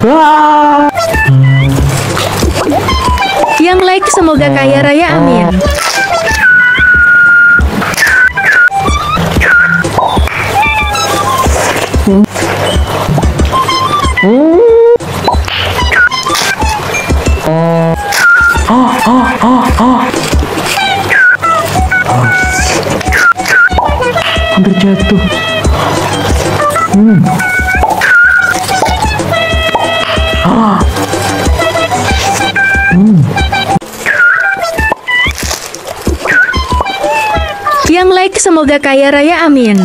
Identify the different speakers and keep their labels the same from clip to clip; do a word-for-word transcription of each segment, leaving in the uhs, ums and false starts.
Speaker 1: Ah.
Speaker 2: Yang like semoga kaya raya, amin.
Speaker 1: Ah, ah, ah, ah. Hampir jatuh. Hmm. Ah. Hmm.
Speaker 2: Yang like semoga kaya raya, amin.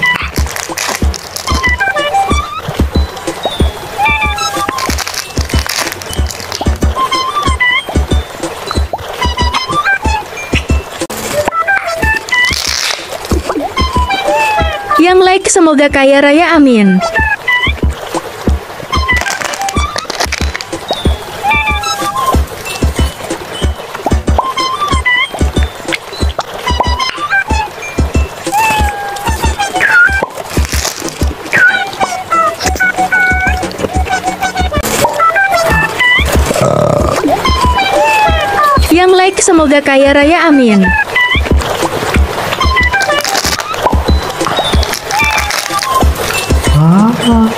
Speaker 2: Yang like semoga kaya raya, amin. Yang like semoga kaya raya, amin.
Speaker 1: Ah.